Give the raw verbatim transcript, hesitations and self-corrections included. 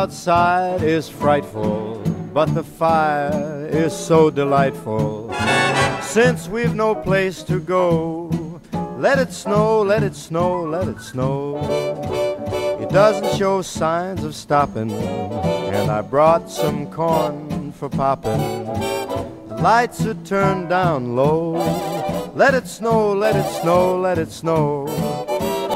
outside is frightful, but the fire is so delightful. Since we've no place to go, let it snow, let it snow, let it snow. It doesn't show signs of stopping, and I brought some corn for popping. The lights are turned down low. Let it snow, let it snow, let it snow.